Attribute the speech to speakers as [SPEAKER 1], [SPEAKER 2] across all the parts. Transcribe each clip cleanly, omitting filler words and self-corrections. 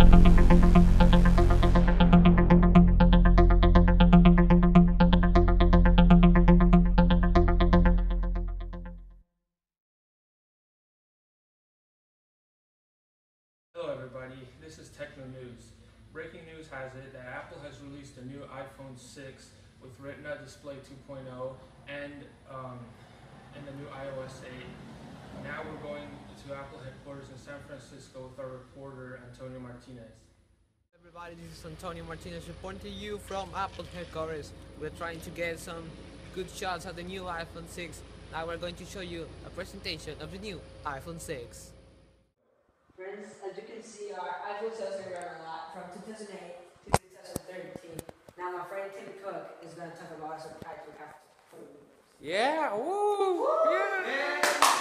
[SPEAKER 1] Hello everybody, this is Techno News. Breaking news has it that Apple has released a new iPhone 6 with Retina Display 2.0 and the new iOS 8. Now we're going to Apple headquarters in San Francisco with our reporter Antonio Martinez.
[SPEAKER 2] Everybody, this is Antonio Martinez reporting to you from Apple headquarters. We're trying to get some good shots of the new iPhone 6. Now we're going to show you a presentation of the new iPhone 6.
[SPEAKER 3] Friends, as you can see, our iPhone sales are running a lot from 2008 to 2013. Now my friend Tim Cook is going to talk about some iPhone after.
[SPEAKER 2] Yeah, woo! Yeah!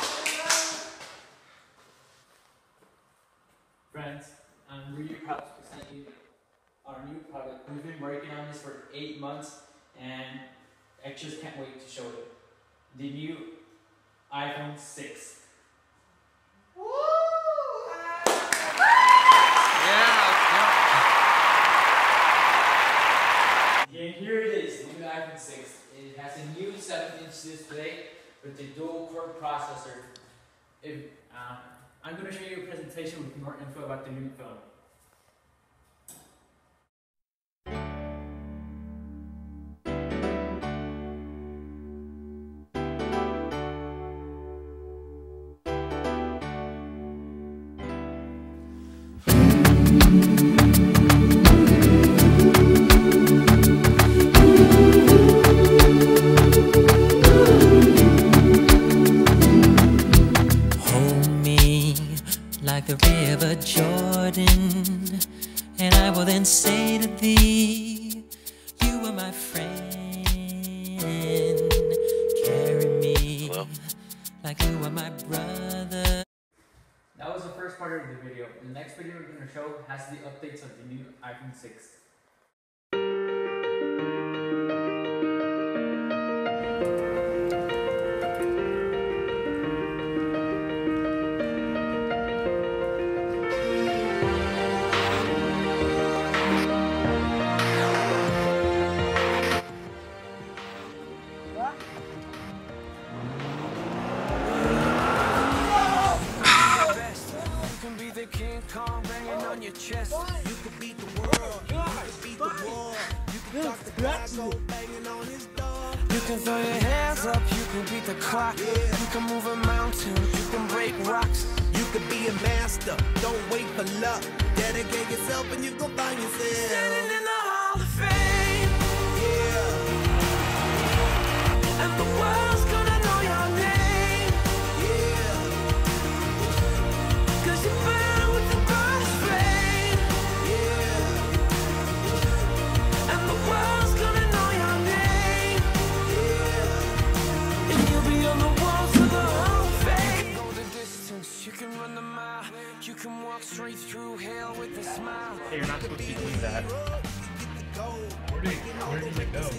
[SPEAKER 4] Friends, I'm really proud to present you our new product. We've been working on this for 8 months and I just can't wait to show you. The new iPhone 6. And here it is, the new iPhone 6. It has a new 7-inch display with a dual-core processor. I'm going to show you a presentation with more info about the new phone.
[SPEAKER 5] Like the river Jordan, and I will then say to thee, you are my friend. Carry me like you are my brother.
[SPEAKER 4] That was the first part of the video. The next video we're going to show has the updates of the new iPhone 6.
[SPEAKER 6] King Kong banging on your chest. You could beat the world. You could beat the war. You can talk the Glasgow banging on his door. You can throw your hands up. You can beat the clock. You can move a mountain. You can break rocks. You could be a master. Don't wait for luck. Dedicate yourself and you go find yourself standing in the Hall of Fame. Yeah. And the world's gonna know your name. Yeah. 'Cause you burn with the brightest flame. Yeah. And the world's gonna know your name. Yeah. And you'll be on the walls of the Hall of Fame. You can go the distance, you can run the mile. You can walk straight through hell with a smile.
[SPEAKER 1] Hey, you're not supposed to be doing that. Where did it go?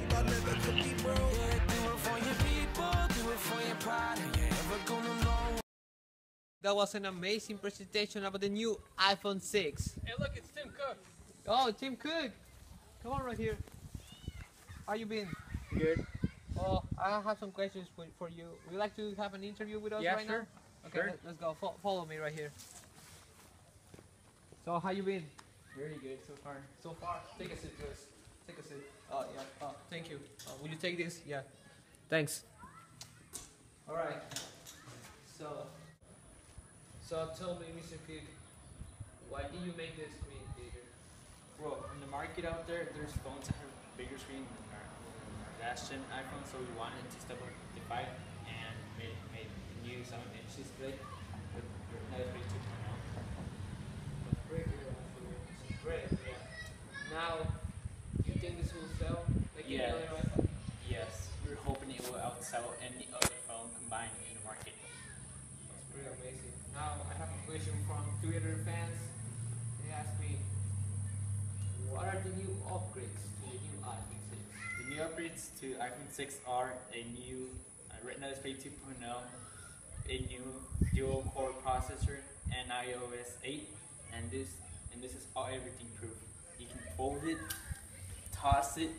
[SPEAKER 2] That was an amazing presentation about the new iPhone 6.
[SPEAKER 1] Hey look, it's Tim Cook.
[SPEAKER 2] Oh, Tim Cook! Come on right here. How you been?
[SPEAKER 1] Good.
[SPEAKER 2] Oh, I have some questions for you. Would you like to have an interview with us right
[SPEAKER 1] sure.
[SPEAKER 2] now? Okay,
[SPEAKER 1] Sure.
[SPEAKER 2] let's go. Follow me right here. So, how you been?
[SPEAKER 4] Very good so far.
[SPEAKER 2] So far, take a seat, please. Take a seat. Oh, yeah. Oh, thank you. Will you take this? Yeah. Thanks. All right. So tell me, Mr. Cook, why did you make this screen bigger?
[SPEAKER 4] Well, in the market out there, there's phones that have bigger screen than our last gen iPhone, so we wanted to step up the fight and made a new 7-inch display with Retina Display 2.0.
[SPEAKER 2] That's great, actually. It's great, yeah. Now, you think this will sell? Like
[SPEAKER 4] Yeah.
[SPEAKER 2] any other iPhone?
[SPEAKER 4] Yes, we're hoping it will outsell any other phone combined in the market.
[SPEAKER 2] That's pretty amazing. Now, I have a question from Twitter fans. They ask me, what are the new upgrades to the new iPhone 6?
[SPEAKER 4] The new upgrades to iPhone 6 are a new Retina Display 2.0, a new dual-core processor, and iOS 8, and and this is all everything proof. You can fold it, toss it,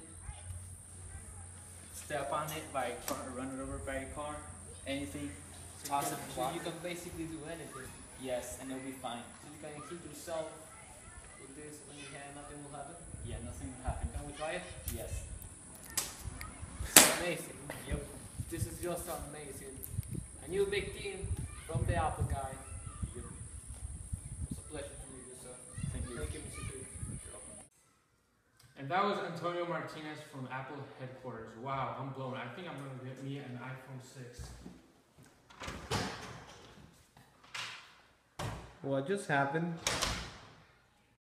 [SPEAKER 4] step on it by a car, run it over by a car, anything. Toss it,
[SPEAKER 2] So you can basically do anything.
[SPEAKER 4] yes, and it'll be fine.
[SPEAKER 2] So you can hit yourself with this on your hand, nothing will happen.
[SPEAKER 4] Yeah, nothing will happen.
[SPEAKER 2] Can we try it?
[SPEAKER 4] Yes.
[SPEAKER 2] It's amazing.
[SPEAKER 4] Yep.
[SPEAKER 2] This is just amazing. A new big team from the Apple guy.
[SPEAKER 4] Yep.
[SPEAKER 2] It's a pleasure to meet you, sir.
[SPEAKER 4] Thank you.
[SPEAKER 2] Thank you, Mr. Duke.
[SPEAKER 1] And that was Antonio Martinez from Apple headquarters. Wow, I'm blown. I think I'm gonna get me an iPhone 6.
[SPEAKER 2] What just happened?